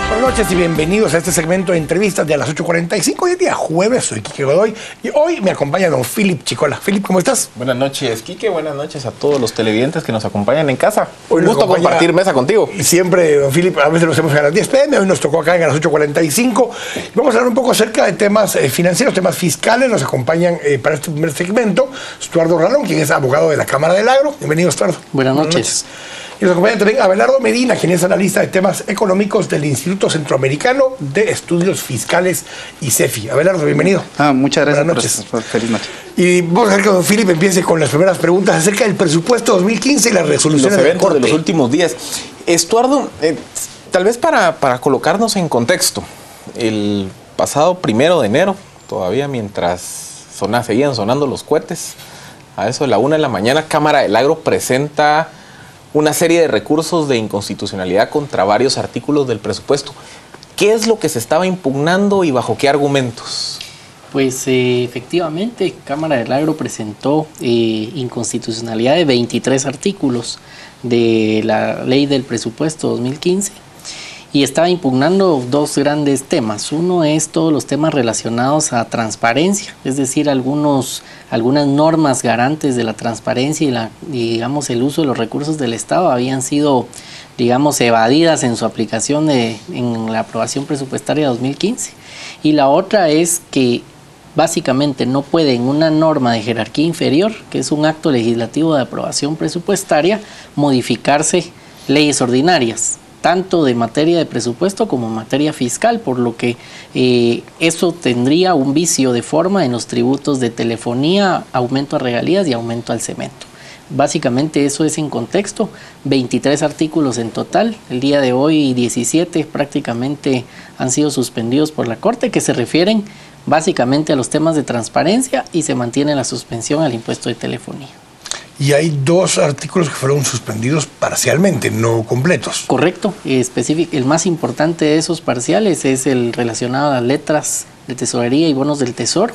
Buenas noches y bienvenidos a este segmento de entrevistas de a las 8:45. Hoy es día jueves, soy Quique Godoy y hoy me acompaña don Philip Chicola. Philip, ¿cómo estás? Buenas noches, Quique. Buenas noches a todos los televidentes que nos acompañan en casa. Hoy un gusto compartir mesa contigo. Y siempre, don Philip, a veces nos hemos a las 10 p.m., hoy nos tocó acá en a las 8:45. Vamos a hablar un poco acerca de temas financieros, temas fiscales. Nos acompañan para este primer segmento Estuardo Ralón, quien es abogado de la Cámara del Agro. Bienvenido, Estuardo. Buenas noches. Y nos acompaña también Abelardo Medina, quien es analista de temas económicos del Instituto Centroamericano de Estudios Fiscales, ICEFI. Abelardo, bienvenido. Muchas gracias. Buenas noches. Feliz noche. Y vamos a ver que don Philip empiece con las primeras preguntas acerca del presupuesto 2015 y las resoluciones los eventos de los últimos días. Estuardo, tal vez para colocarnos en contexto, el pasado 1 de enero, todavía mientras seguían sonando los cohetes, a eso de la 1 de la mañana, Cámara del Agro presenta una serie de recursos de inconstitucionalidad contra varios artículos del presupuesto. ¿Qué es lo que se estaba impugnando y bajo qué argumentos? Pues efectivamente, Cámara del Agro presentó inconstitucionalidad de 23 artículos de la Ley del Presupuesto 2015 y estaba impugnando dos grandes temas. Uno es todos los temas relacionados a transparencia, es decir, algunas normas garantes de la transparencia y digamos el uso de los recursos del Estado habían sido, digamos, evadidas en su aplicación en la aprobación presupuestaria 2015. Y la otra es que básicamente no puede en una norma de jerarquía inferior, que es un acto legislativo de aprobación presupuestaria, modificarse leyes ordinarias, tanto de materia de presupuesto como en materia fiscal, por lo que eso tendría un vicio de forma en los tributos de telefonía, aumento a regalías y aumento al cemento. Básicamente eso es en contexto, 23 artículos en total, el día de hoy 17 prácticamente han sido suspendidos por la Corte, que se refieren básicamente a los temas de transparencia y se mantiene la suspensión al impuesto de telefonía. Y hay dos artículos que fueron suspendidos parcialmente, no completos. Correcto. El más importante de esos parciales es el relacionado a las letras de tesorería y bonos del tesoro,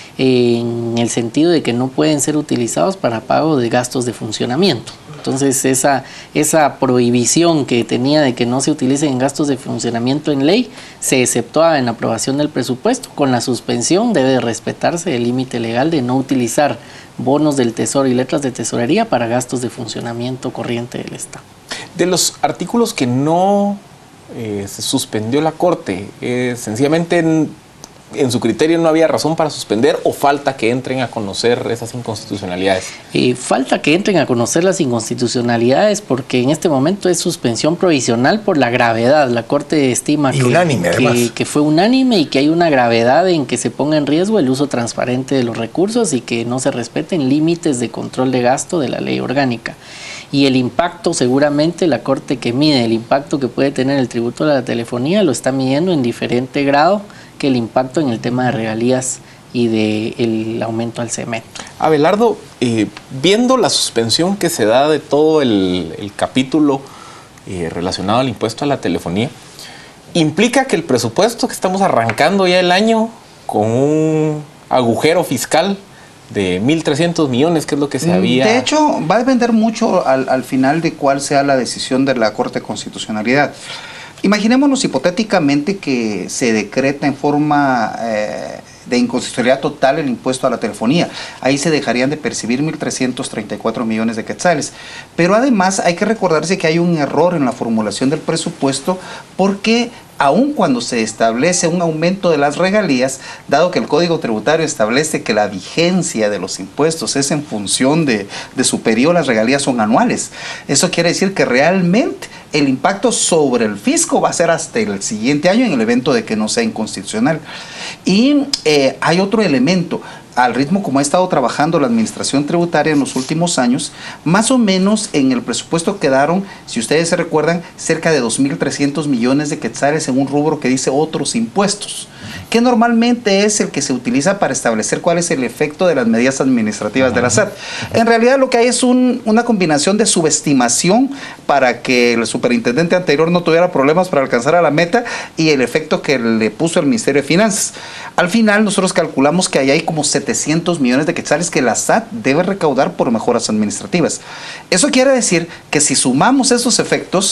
en el sentido de que no pueden ser utilizados para pago de gastos de funcionamiento. Entonces esa prohibición que tenía de que no se utilicen en gastos de funcionamiento en ley se exceptúa en la aprobación del presupuesto. Con la suspensión debe de respetarse el límite legal de no utilizar bonos del tesoro y letras de tesorería para gastos de funcionamiento corriente del Estado. De los artículos que no se suspendió la Corte, sencillamente en su criterio no había razón para suspender o falta que entren a conocer esas inconstitucionalidades. Falta que entren a conocer las inconstitucionalidades porque en este momento es suspensión provisional por la gravedad. La Corte estima que fue unánime y que hay una gravedad en que se ponga en riesgo el uso transparente de los recursos y que no se respeten límites de control de gasto de la ley orgánica. Y el impacto, seguramente la Corte que mide el impacto que puede tener el tributo de la telefonía lo está midiendo en diferente grado que el impacto en el tema de regalías y del aumento al cemento. Abelardo, viendo la suspensión que se da de todo el capítulo relacionado al impuesto a la telefonía, ¿implica que el presupuesto que estamos arrancando ya el año con un agujero fiscal de 1.300 millones, que es lo que se había? De hecho, va a depender mucho al final de cuál sea la decisión de la Corte de Constitucionalidad. Imaginémonos hipotéticamente que se decreta en forma de inconstitucionalidad total el impuesto a la telefonía. Ahí se dejarían de percibir 1.334 millones de quetzales. Pero además hay que recordarse que hay un error en la formulación del presupuesto porque aun cuando se establece un aumento de las regalías, dado que el Código Tributario establece que la vigencia de los impuestos es en función de su periodo, las regalías son anuales. Eso quiere decir que realmente el impacto sobre el fisco va a ser hasta el siguiente año en el evento de que no sea inconstitucional. Y hay otro elemento. Al ritmo como ha estado trabajando la administración tributaria en los últimos años, más o menos en el presupuesto quedaron, si ustedes se recuerdan, cerca de 2.300 millones de quetzales en un rubro que dice otros impuestos, que normalmente es el que se utiliza para establecer cuál es el efecto de las medidas administrativas de la SAT. En realidad lo que hay es una combinación de subestimación para que el superintendente anterior no tuviera problemas para alcanzar a la meta y el efecto que le puso el Ministerio de Finanzas. Al final nosotros calculamos que ahí hay como 700 millones de quetzales que la SAT debe recaudar por mejoras administrativas. Eso quiere decir que si sumamos esos efectos,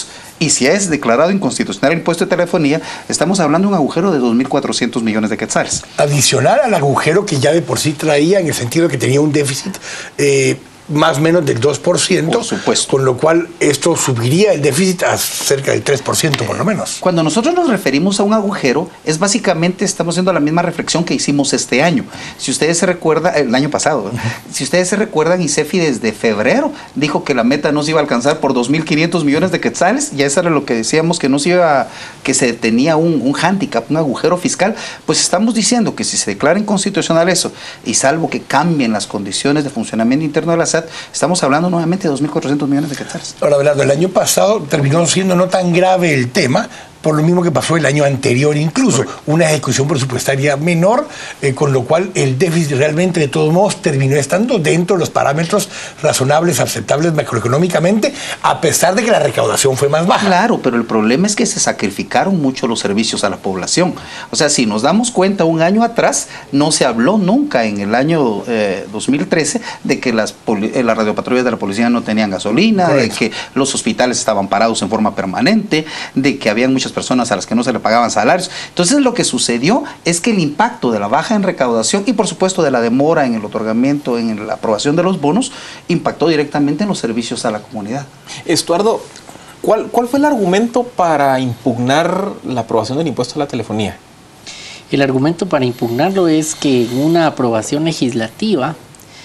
Y si es declarado inconstitucional el impuesto de telefonía, estamos hablando de un agujero de 2.400 millones de quetzales. Adicional al agujero que ya de por sí traía, en el sentido de que tenía un déficit más o menos del 2%, por supuesto. Con lo cual esto subiría el déficit a cerca del 3% por lo menos. Cuando nosotros nos referimos a un agujero, es básicamente, estamos haciendo la misma reflexión que hicimos este año. Si ustedes se recuerdan, el año pasado, si ustedes se recuerdan, ICEFI desde febrero dijo que la meta no se iba a alcanzar por 2.500 millones de quetzales, ya eso era lo que decíamos, que no se iba, que se tenía un hándicap, un agujero fiscal. Pues estamos diciendo que si se declara inconstitucional eso, y salvo que cambien las condiciones de funcionamiento interno de la SAT, estamos hablando nuevamente de 2.400 millones de quetzales. Ahora, Abelardo, el año pasado terminó siendo no tan grave el tema, por lo mismo que pasó el año anterior, incluso una ejecución presupuestaria menor, con lo cual el déficit realmente de todos modos terminó estando dentro de los parámetros razonables, aceptables macroeconómicamente, a pesar de que la recaudación fue más baja. Claro, pero el problema es que se sacrificaron mucho los servicios a la población. O sea, si nos damos cuenta, un año atrás no se habló nunca, en el año 2013, de que las radiopatrullas de la policía no tenían gasolina, correcto, de que los hospitales estaban parados en forma permanente, de que habían muchas personas a las que no se le pagaban salarios. Entonces lo que sucedió es que el impacto de la baja en recaudación y por supuesto de la demora en el otorgamiento, en la aprobación de los bonos, impactó directamente en los servicios a la comunidad. Estuardo, ¿cuál fue el argumento para impugnar la aprobación del impuesto a la telefonía? El argumento para impugnarlo es que una aprobación legislativa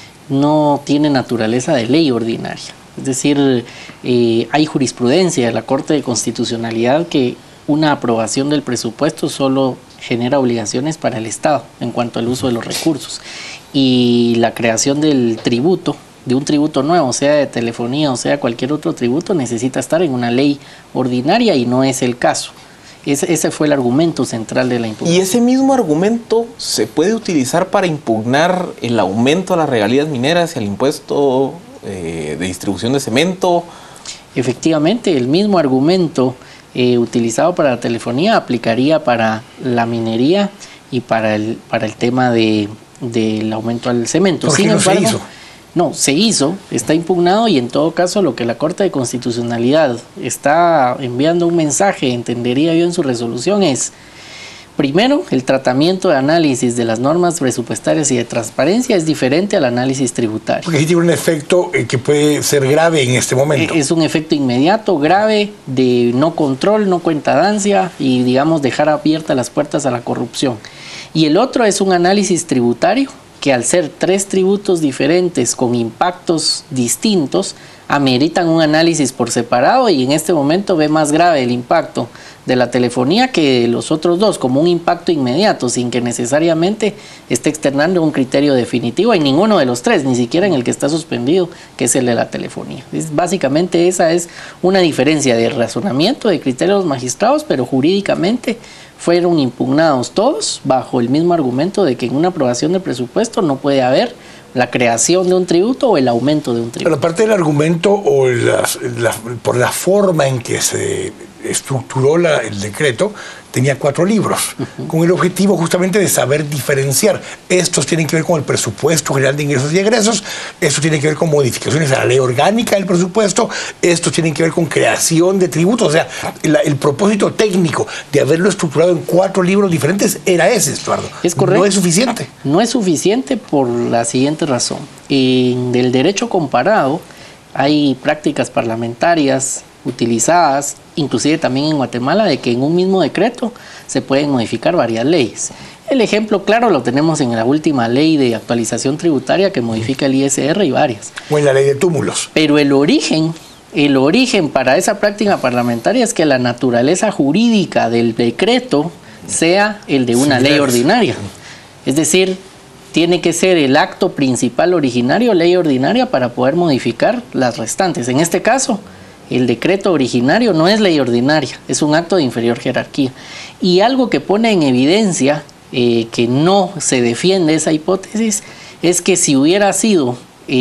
no tiene naturaleza de ley ordinaria. Es decir, hay jurisprudencia de la Corte de Constitucionalidad que una aprobación del presupuesto solo genera obligaciones para el Estado en cuanto al uso de los recursos. Y la creación del tributo, de un tributo nuevo, sea de telefonía o sea cualquier otro tributo, necesita estar en una ley ordinaria y no es el caso. Ese fue el argumento central de la impugnación. ¿Y ese mismo argumento se puede utilizar para impugnar el aumento a las regalías mineras y al impuesto de distribución de cemento? Efectivamente, el mismo argumento utilizado para la telefonía aplicaría para la minería y para el tema del aumento al cemento. ¿Por qué no se hizo? No, se hizo, está impugnado y en todo caso lo que la Corte de Constitucionalidad está enviando un mensaje, entendería yo en su resolución, es primero, el tratamiento de análisis de las normas presupuestarias y de transparencia es diferente al análisis tributario. Porque sí tiene un efecto que puede ser grave en este momento. Es un efecto inmediato, grave, de no control, no cuentadancia y, digamos, dejar abiertas las puertas a la corrupción. Y el otro es un análisis tributario que al ser 3 tributos diferentes con impactos distintos, ameritan un análisis por separado y en este momento ve más grave el impacto de la telefonía que de los otros dos, como un impacto inmediato, sin que necesariamente esté externando un criterio definitivo en ninguno de los 3, ni siquiera en el que está suspendido, que es el de la telefonía. Básicamente esa es una diferencia de razonamiento de criterios magistrados, pero jurídicamente fueron impugnados todos bajo el mismo argumento de que en una aprobación de presupuesto no puede haber la creación de un tributo o el aumento de un tributo. Pero aparte del argumento o por la forma en que se estructuró el decreto, tenía 4 libros, con el objetivo justamente de saber diferenciar. Estos tienen que ver con el presupuesto general de ingresos y egresos, estos tienen que ver con modificaciones a la ley orgánica del presupuesto, estos tienen que ver con creación de tributos. O sea, el propósito técnico de haberlo estructurado en 4 libros diferentes era ese, Estuardo. Es correcto. No es suficiente. No es suficiente por la siguiente razón. En el derecho comparado hay prácticas parlamentarias utilizadas, inclusive también en Guatemala, de que en un mismo decreto se pueden modificar varias leyes. El ejemplo claro lo tenemos en la última ley de actualización tributaria que modifica el ISR y varias. O en la ley de túmulos. Pero el origen para esa práctica parlamentaria es que la naturaleza jurídica del decreto sea el de una ley ordinaria. Es decir, tiene que ser el acto principal originario, ley ordinaria, para poder modificar las restantes. En este caso, el decreto originario no es ley ordinaria, es un acto de inferior jerarquía. Y algo que pone en evidencia que no se defiende esa hipótesis es que si hubiera sido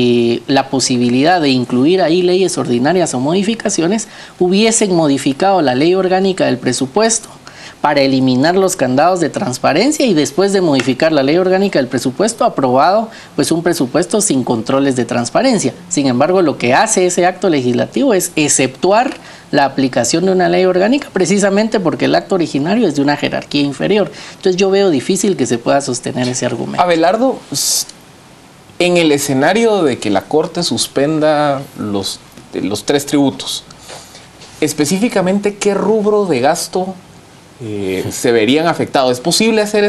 la posibilidad de incluir ahí leyes ordinarias o modificaciones, hubiesen modificado la ley orgánica del presupuesto para eliminar los candados de transparencia y después de modificar la ley orgánica del presupuesto, aprobado pues un presupuesto sin controles de transparencia. Sin embargo, lo que hace ese acto legislativo es exceptuar la aplicación de una ley orgánica, precisamente porque el acto originario es de una jerarquía inferior. Entonces yo veo difícil que se pueda sostener ese argumento. Abelardo, en el escenario de que la Corte suspenda los 3 tributos, específicamente, ¿qué rubro de gasto se verían afectados? ¿Es posible hacer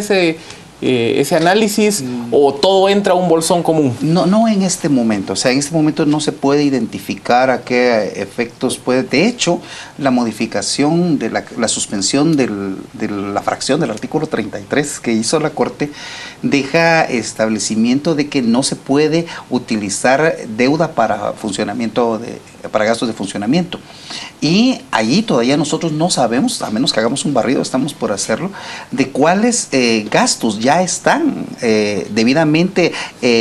ese análisis o todo entra a un bolsón común? No en este momento. O sea, en este momento no se puede identificar a qué efectos puede. De hecho, la modificación de la suspensión de la fracción del artículo 33 que hizo la Corte deja establecimiento de que no se puede utilizar deuda para funcionamiento para gastos de funcionamiento. Y allí todavía nosotros no sabemos, a menos que hagamos un barrido, estamos por hacerlo, de cuáles gastos ya están debidamente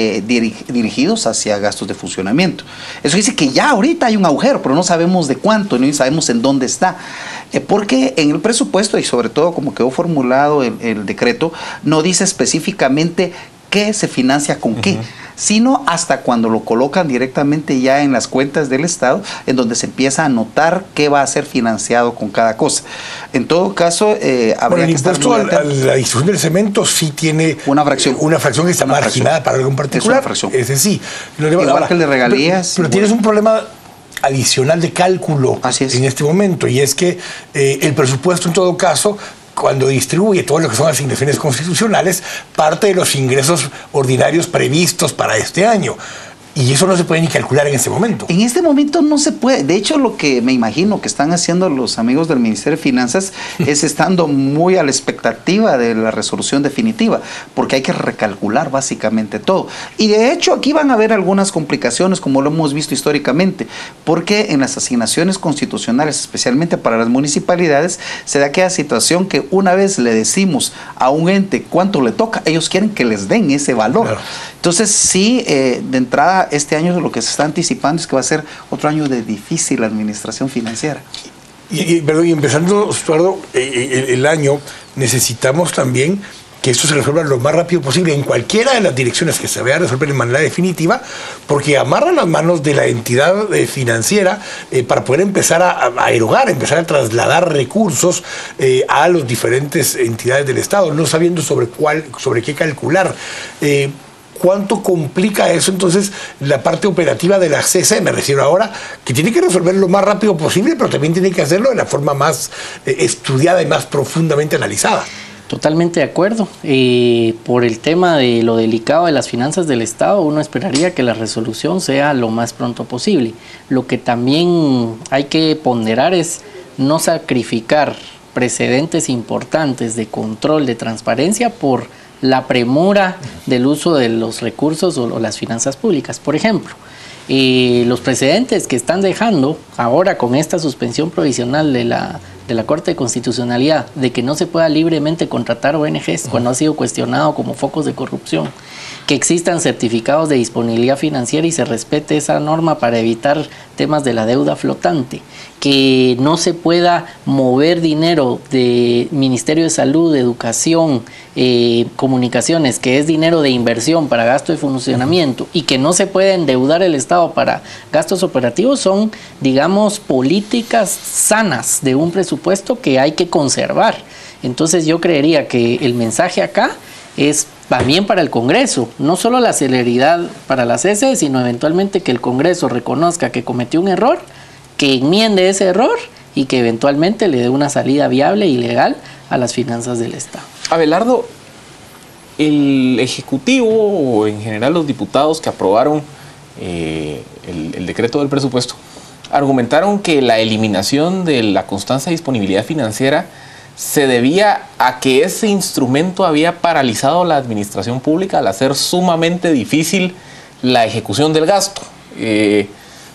dirigidos hacia gastos de funcionamiento. Eso dice que ya ahorita hay un agujero, pero no sabemos de cuánto, ni sabemos en dónde está. Porque en el presupuesto, y sobre todo como quedó formulado el decreto, no dice específicamente qué se financia con qué, sino hasta cuando lo colocan directamente ya en las cuentas del Estado, en donde se empieza a notar qué va a ser financiado con cada cosa. En todo caso, habría el que estar impuesto a la distribución del cemento sí tiene una fracción que está marginada para algo en particular. Es sí. Igual que el de regalías. Pero tienes un problema adicional de cálculo en este momento, y es que el presupuesto en todo caso, cuando distribuye todo lo que son asignaciones constitucionales, parte de los ingresos ordinarios previstos para este año. Y eso no se puede ni calcular en este momento. En este momento no se puede. De hecho, lo que me imagino que están haciendo los amigos del Ministerio de Finanzas es estando muy a la expectativa de la resolución definitiva, porque hay que recalcular básicamente todo. Y de hecho, aquí van a haber algunas complicaciones, como lo hemos visto históricamente, porque en las asignaciones constitucionales, especialmente para las municipalidades, se da aquella situación que una vez le decimos a un ente cuánto le toca, ellos quieren que les den ese valor. Claro. Entonces, sí, de entrada, este año lo que se está anticipando es que va a ser otro año de difícil administración financiera. Y empezando, Estuardo, el año, necesitamos también que esto se resuelva lo más rápido posible en cualquiera de las direcciones que se vea resolver de manera definitiva, porque amarra las manos de la entidad financiera para poder empezar a erogar, empezar a trasladar recursos a las diferentes entidades del Estado, no sabiendo sobre qué calcular. ¿Cuánto complica eso entonces la parte operativa de la CC? Me refiero ahora que tiene que resolver lo más rápido posible, pero también tiene que hacerlo de la forma más estudiada y más profundamente analizada. Totalmente de acuerdo. Por el tema de lo delicado de las finanzas del Estado, uno esperaría que la resolución sea lo más pronto posible. Lo que también hay que ponderar es no sacrificar precedentes importantes de control, de transparencia por la premura del uso de los recursos o las finanzas públicas. Por ejemplo, los precedentes que están dejando ahora con esta suspensión provisional de la Corte de Constitucionalidad de que no se pueda libremente contratar ONGs cuando ha sido cuestionado como focos de corrupción, que existan certificados de disponibilidad financiera y se respete esa norma para evitar temas de la deuda flotante, que no se pueda mover dinero de Ministerio de Salud, de Educación, Comunicaciones, que es dinero de inversión para gasto de funcionamiento, y que no se pueda endeudar el Estado para gastos operativos, son, digamos, políticas sanas de un presupuesto que hay que conservar. Entonces yo creería que el mensaje acá es también para el Congreso, no solo la celeridad para la CC, sino eventualmente que el Congreso reconozca que cometió un error, que enmiende ese error y que eventualmente le dé una salida viable y legal a las finanzas del Estado. Abelardo, el Ejecutivo o en general los diputados que aprobaron el decreto del presupuesto argumentaron que la eliminación de la constancia de disponibilidad financiera se debía a que ese instrumento había paralizado la administración pública al hacer sumamente difícil la ejecución del gasto. ¿Qué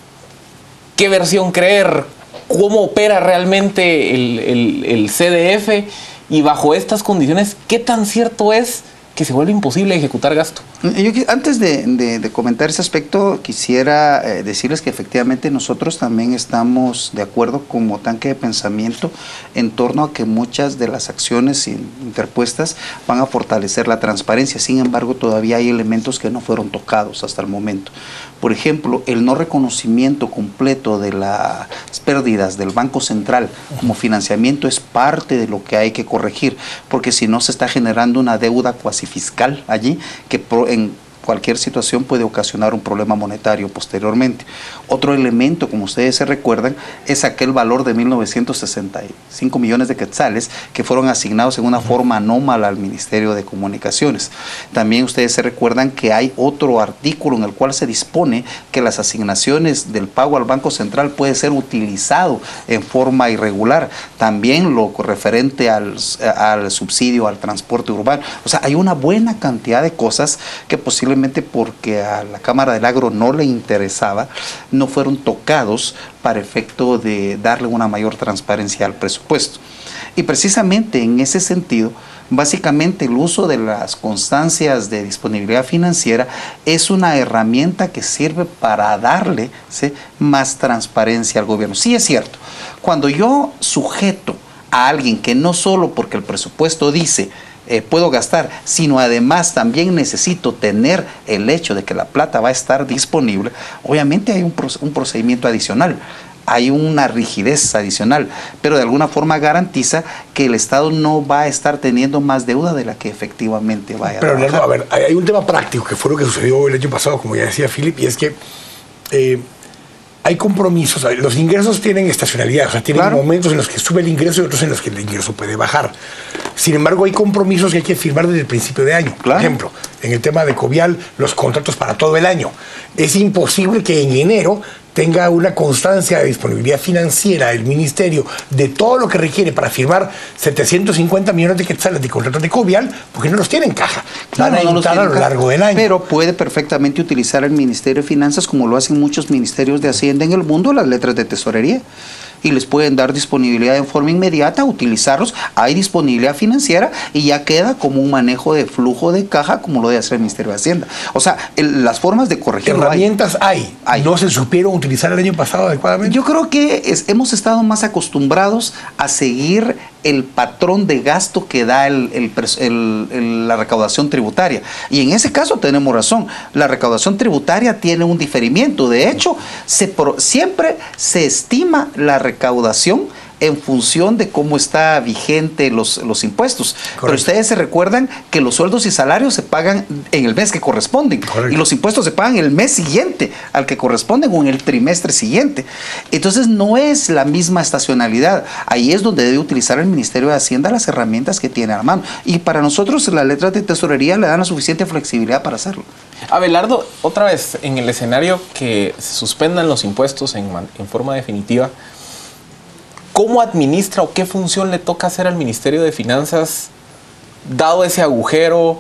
versión creer? ¿Cómo opera realmente el CDF? Y bajo estas condiciones, ¿qué tan cierto es que se vuelve imposible ejecutar gasto? Antes de comentar ese aspecto, quisiera decirles que efectivamente nosotros también estamos de acuerdo como tanque de pensamiento en torno a que muchas de las acciones interpuestas van a fortalecer la transparencia. Sin embargo, todavía hay elementos que no fueron tocados hasta el momento. Por ejemplo, el no reconocimiento completo de las pérdidas del Banco Central como financiamiento es parte de lo que hay que corregir, porque si no se está generando una deuda cuasi fiscal allí que en cualquier situación puede ocasionar un problema monetario posteriormente. Otro elemento, como ustedes se recuerdan, es aquel valor de 1.965 millones de quetzales que fueron asignados en una forma anómala al Ministerio de Comunicaciones. También ustedes se recuerdan que hay otro artículo en el cual se dispone que las asignaciones del pago al Banco Central puede ser utilizado en forma irregular. También lo referente al subsidio al transporte urbano. O sea, hay una buena cantidad de cosas que posiblemente porque a la Cámara del Agro no le interesaba, no fueron tocados para efecto de darle una mayor transparencia al presupuesto. Y precisamente en ese sentido, básicamente el uso de las constancias de disponibilidad financiera es una herramienta que sirve para darle, ¿sí?, más transparencia al gobierno. Sí es cierto, cuando yo sujeto a alguien que no solo porque el presupuesto dice puedo gastar, sino además también necesito tener el hecho de que la plata va a estar disponible, obviamente hay un procedimiento adicional, hay una rigidez adicional, pero de alguna forma garantiza que el Estado no va a estar teniendo más deuda de la que efectivamente vaya a Pero trabajar. Leonardo, a ver, hay un tema práctico que fue lo que sucedió el año pasado, como ya decía Philip, y es que hay compromisos, los ingresos tienen estacionalidad, o sea, tienen momentos en los que sube el ingreso y otros en los que el ingreso puede bajar. Sin embargo, hay compromisos que hay que firmar desde el principio de año. Por ejemplo, en el tema de Covial, los contratos para todo el año. Es imposible que en enero tenga una constancia de disponibilidad financiera del Ministerio de todo lo que requiere para firmar 750 millones de quetzales de contratos de Covial, porque no los tiene en caja. Van a entrar a lo largo del año. Pero puede perfectamente utilizar el Ministerio de Finanzas, como lo hacen muchos ministerios de Hacienda en el mundo, las letras de tesorería. Y les pueden dar disponibilidad en forma inmediata, utilizarlos, hay disponibilidad financiera y ya queda como un manejo de flujo de caja como lo debe hacer el Ministerio de Hacienda. O sea, las formas de corregir herramientas hay. ¿No se supieron utilizar el año pasado adecuadamente? Yo creo que hemos estado más acostumbrados a seguir el patrón de gasto que da la recaudación tributaria. Y en ese caso tenemos razón. La recaudación tributaria tiene un diferimiento. De hecho, siempre se estima la recaudación en función de cómo está vigente los impuestos. Correcto. Pero ustedes se recuerdan que los sueldos y salarios se pagan en el mes que corresponden. Correcto. Y los impuestos se pagan el mes siguiente al que corresponden o en el trimestre siguiente. Entonces no es la misma estacionalidad. Ahí es donde debe utilizar el Ministerio de Hacienda las herramientas que tiene a la mano. Y para nosotros las letras de tesorería le dan la suficiente flexibilidad para hacerlo. Abelardo, otra vez, en el escenario que se suspendan los impuestos en forma definitiva, ¿cómo administra o qué función le toca hacer al Ministerio de Finanzas dado ese agujero?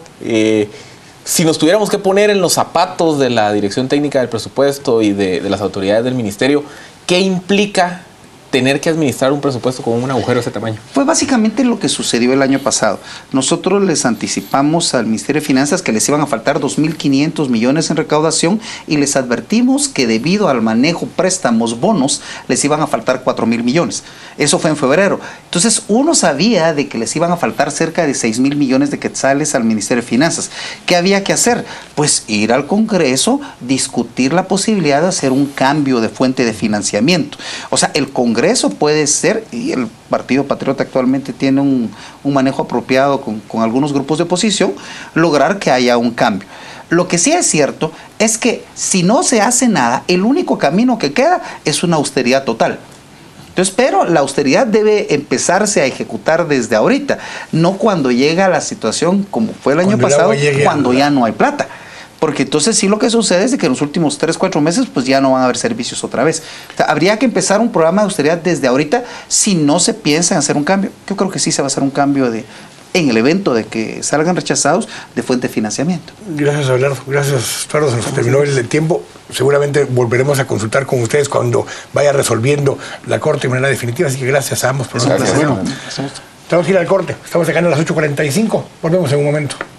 Si nos tuviéramos que poner en los zapatos de la Dirección Técnica del Presupuesto y de las autoridades del Ministerio, ¿qué implica tener que administrar un presupuesto con un agujero de ese tamaño? Fue básicamente lo que sucedió el año pasado. Nosotros les anticipamos al Ministerio de Finanzas que les iban a faltar 2.500 millones en recaudación y les advertimos que debido al manejo préstamos, bonos, les iban a faltar 4.000 millones. Eso fue en febrero. Entonces uno sabía de que les iban a faltar cerca de 6.000 millones de quetzales al Ministerio de Finanzas. ¿Qué había que hacer? Pues ir al Congreso, discutir la posibilidad de hacer un cambio de fuente de financiamiento. O sea, el Congreso puede ser, y el Partido Patriota actualmente tiene un manejo apropiado con algunos grupos de oposición, lograr que haya un cambio. Lo que sí es cierto es que si no se hace nada, el único camino que queda es una austeridad total. Entonces, pero la austeridad debe empezarse a ejecutar desde ahorita, no cuando llega la situación como fue el año pasado, cuando ya no hay plata. Porque entonces sí lo que sucede es de que en los últimos 3-4 meses pues ya no van a haber servicios otra vez. O sea, habría que empezar un programa de austeridad desde ahorita si no se piensa en hacer un cambio. Yo creo que sí se va a hacer un cambio en el evento de que salgan rechazados de fuente de financiamiento. Gracias, Abelardo. Gracias, Eduardo. Se nos terminó el tiempo. Seguramente volveremos a consultar con ustedes cuando vaya resolviendo la Corte de manera definitiva. Así que gracias a ambos por la presentación. Tenemos que ir al corte. Estamos acá a las 8:45. Volvemos en un momento.